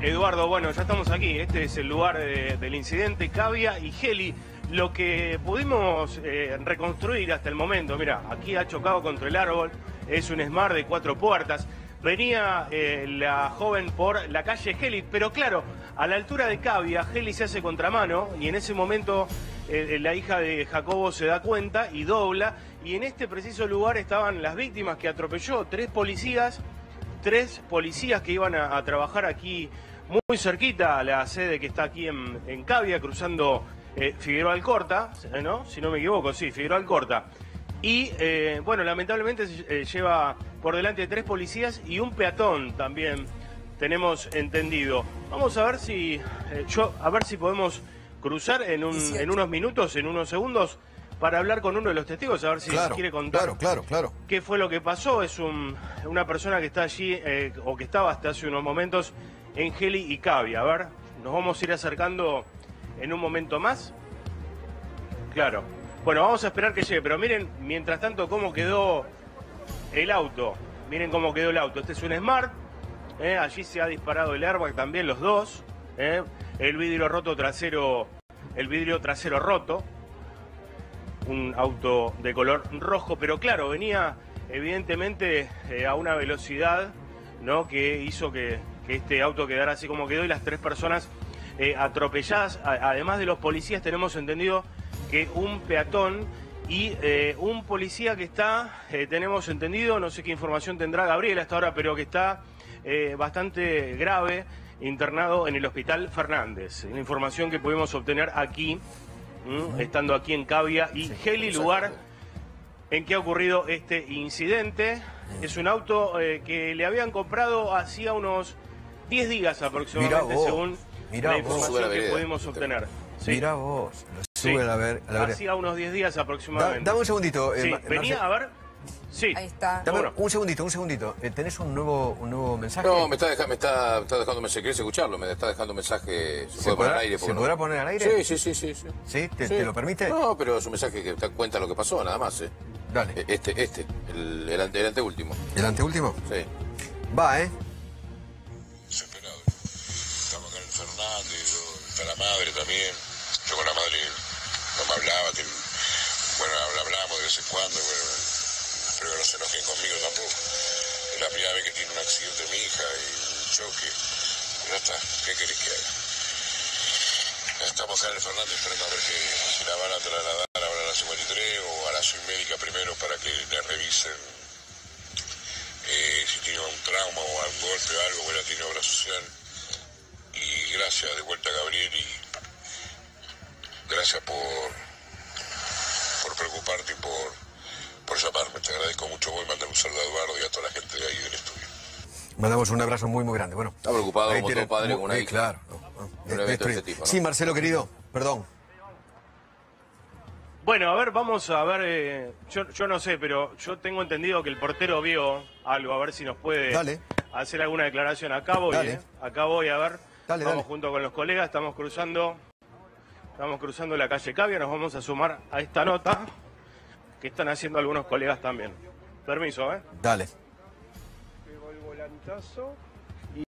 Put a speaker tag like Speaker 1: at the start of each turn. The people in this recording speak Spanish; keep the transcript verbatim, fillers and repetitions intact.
Speaker 1: Eduardo, bueno, ya estamos aquí. Este es el lugar de, del incidente, Cavia y Heli. Lo que pudimos eh, reconstruir hasta el momento, mira, aquí ha chocado contra el árbol, es un Smart de cuatro puertas. Venía eh, la joven por la calle Heli, pero claro, a la altura de Cavia, Heli se hace contramano y en ese momento eh, la hija de Jacobo se da cuenta y dobla. Y en este preciso lugar estaban las víctimas que atropelló, tres policías, tres policías que iban a, a trabajar aquí muy cerquita a la sede que está aquí en, en Cavia, cruzando eh, Figueroa Alcorta, ¿no? Si no me equivoco, sí, Figueroa Alcorta. Y, eh, bueno, lamentablemente eh, lleva por delante tres policías y un peatón también, tenemos entendido. Vamos a ver si, eh, yo, a ver si podemos cruzar en, un, en unos minutos, en unos segundos, para hablar con uno de los testigos, a ver si
Speaker 2: claro,
Speaker 1: quiere contar
Speaker 2: claro, claro, claro.
Speaker 1: qué fue lo que pasó. Es un, una persona que está allí, eh, o que estaba hasta hace unos momentos, en Heli y Cavia. A ver, nos vamos a ir acercando en un momento más. Claro. Bueno, vamos a esperar que llegue, pero miren, mientras tanto, cómo quedó el auto. Miren cómo quedó el auto. Este es un Smart. Eh, allí se ha disparado el airbag también, los dos. Eh, el vidrio roto trasero, el vidrio trasero roto. Un auto de color rojo, pero claro, venía evidentemente eh, a una velocidad, ¿no?, que hizo que, que este auto quedara así como quedó y las tres personas eh, atropelladas. A, además de los policías, tenemos entendido que un peatón y eh, un policía que está, eh, tenemos entendido, no sé qué información tendrá Gabriel hasta ahora, pero que está eh, bastante grave, internado en el Hospital Fernández. Una información que pudimos obtener aquí, ¿Mm? estando aquí en Cavia y sí, Heli, lugar en que ha ocurrido este incidente. Es un auto eh, que le habían comprado hacía unos diez días aproximadamente, vos, según la información
Speaker 2: la
Speaker 1: que pudimos obtener.
Speaker 2: Sí. Mirá vos, lo
Speaker 1: sí,
Speaker 2: sube a ver, a la
Speaker 1: hacía unos diez días aproximadamente.
Speaker 2: Da, dame un segundito.
Speaker 1: Sí,
Speaker 2: eh,
Speaker 1: venía a ver... Sí.
Speaker 3: Ahí está.
Speaker 2: Dame bueno. un segundito, un segundito. Eh, ¿Tenés un nuevo, un nuevo mensaje?
Speaker 4: No, me está, deja, me está, me está dejando un mensaje. ¿Querés escucharlo? Me está dejando un mensaje. ¿Se,
Speaker 2: ¿Se
Speaker 4: puede
Speaker 2: podrá,
Speaker 4: poner al aire?
Speaker 2: ¿se
Speaker 4: no?
Speaker 2: podrá poner al aire?
Speaker 4: Sí, sí, sí. ¿Sí?
Speaker 2: ¿Sí? ¿Te,
Speaker 4: sí.
Speaker 2: ¿Te lo permite?
Speaker 4: No, pero es un mensaje que te cuenta lo que pasó, nada más. ¿eh?
Speaker 2: Dale.
Speaker 4: Este, este, el, el, ante, el anteúltimo.
Speaker 2: ¿El anteúltimo?
Speaker 4: Sí.
Speaker 2: Va, ¿eh?
Speaker 5: Desesperado. Estamos acá en Fernández, está la madre también. Yo con la madre no me hablaba, que, bueno, hablamos de vez en cuando, bueno, espero que no se enojen conmigo tampoco. Es la primera vez que tiene un accidente mi hija y un choque. Ya está, ¿qué querés que haga? Estamos acá en el Fernández esperando a ver que, si la van a trasladar ahora a la cincuenta y tres o a la submédica primero para que le revisen eh, si tiene un trauma o algún golpe o algo, bueno, tiene obra social. Y gracias de vuelta a Gabriel y gracias por, por preocuparte y por, por llamarme. Te agradezco mucho. Voy a mandar un saludo a Eduardo y a toda la gente de ahí del estudio.
Speaker 2: Mandamos un abrazo muy, muy grande. Bueno,
Speaker 4: está preocupado como
Speaker 2: tiene,
Speaker 4: todo padre
Speaker 2: muy,
Speaker 4: con una hija.
Speaker 2: Claro. No, no,
Speaker 4: un evento de este tipo, ¿no?
Speaker 2: Sí, Marcelo, querido, perdón.
Speaker 1: Bueno, a ver, vamos a ver, eh, yo, yo no sé, pero yo tengo entendido que el portero vio algo, a ver si nos puede
Speaker 2: dale.
Speaker 1: hacer alguna declaración. Acá voy,
Speaker 2: dale.
Speaker 1: eh, acá voy, a ver,
Speaker 2: dale,
Speaker 1: vamos
Speaker 2: dale.
Speaker 1: junto con los colegas, estamos cruzando, estamos cruzando la calle Cavia, nos vamos a sumar a esta nota que están haciendo algunos colegas también. Permiso, ¿eh?
Speaker 2: Dale.
Speaker 1: Pego el volantazo.